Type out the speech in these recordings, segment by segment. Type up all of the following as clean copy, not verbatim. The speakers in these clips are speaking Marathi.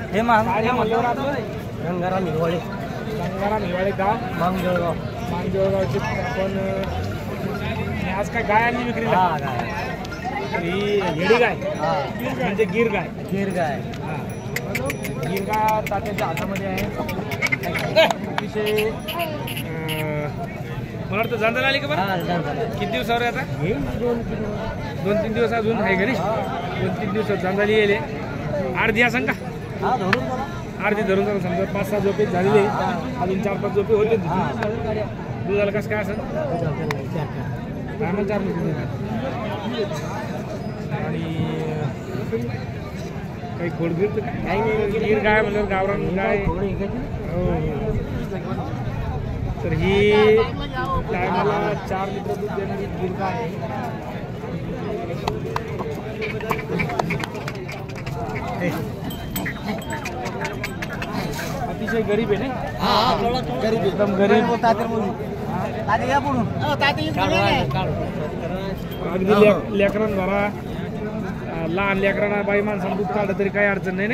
हे म्हणल्यावर आपलं गंगाराम हिवाळे. गंगाराम हिवाळे गाव मांगजळगाव. मांगजळगावचे आपण आज काय गाय आणली विक्रीला? हा गाय. ही हेडी गाय म्हणजे गिर गाय. गिर गाय. गिर गाय तात्याच्या हातामध्ये आहे. अतिशय मला वाटतं जांदा आली का बरं? किती दिवसावर आता? 2-3 दिवस अजून आहे घरी. 2-3 दिवसात जांदाली येईल. अर्धी असं का? अर्धी धरून जाणं समजा 5-6 झोपे झालेले अजून 4-5 झोपे होते. दुधाला कसं काय असेल? 4 आणि काही खोडगीर तर काही नाही. गिर गाय म्हणजे गावरान गाय. हो. तर ही टायमाला 4 लिटर दूध देणारी गिर गाय आहे. अतिशय गरीब आहे ना? गरीब एकदम गरीब. अगदी लेकरांना लहान लेकरांना बाई माणसाला दूध काढलं तरी काही अडचण नाही.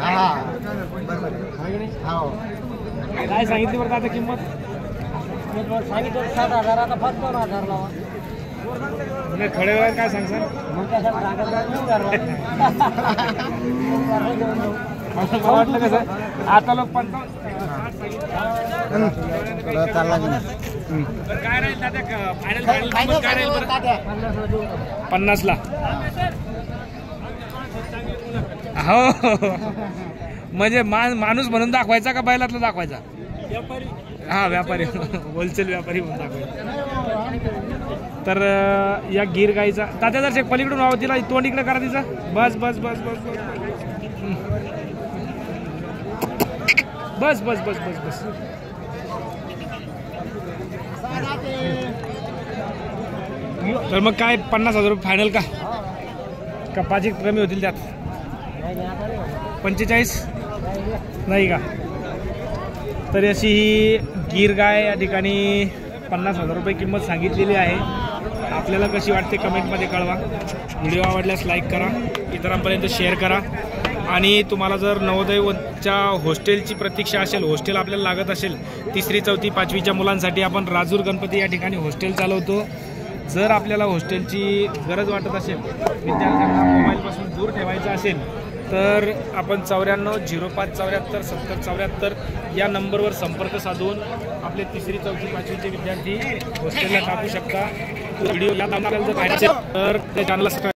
काय सांगितली बरं आता किंमत? सांगितलं 7,000. आता 5,000 लावा. नाही थोड्या वेळात काय सांगसान? मला वाटलं कसं आता लोक 50 काय राहील दादा? फायनल काय राहील बरं? 50ला. हो म्हणजे माणूस म्हणून दाखवायचा का बैलातला दाखवायचा? हा व्यापारी. होलसेल व्यापारी म्हणून दाखवायचा. तर या गिर गाईचा तात्या जर पलीकडून व्हावं तिला तोंड इकडे करा तिचा. बस बस बस बस बस बस बस बस बस. तर मग काय 50,000 रुपये फायनल का 5 कमी होतील त्यात? 45 नाही का? तर अशी ही गिर गाय या ठिकाणी 50,000 रुपये किंमत सांगितलेली आहे. आपल्याला कशी वाटते कमेंटमध्ये कळवा. व्हिडिओ आवडल्यास लाईक करा, इतरांपर्यंत शेअर करा. आणि तुम्हाला जर नवोदयच्या हॉस्टेलची प्रतीक्षा असेल, हॉस्टेल आपल्याला लागत असेल 3री 4थी 5वीच्या मुलांसाठी आपण राजूर गणपती या ठिकाणी हॉस्टेल चालवतो. जर आपल्याला हॉस्टेलची गरज वाटत असेल, विद्यार्थ्यांना मोबाईलपासून दूर ठेवायचं असेल, तर आपण 94-05-74-70-74 या नंबरवर संपर्क साधून आपले 3री 4थी 5वीचे विद्यार्थी हॉस्टेलला टाकू शकता. व्हिडिओ या आपल्याला जर पाहिजे असेल तर त्या चॅनलला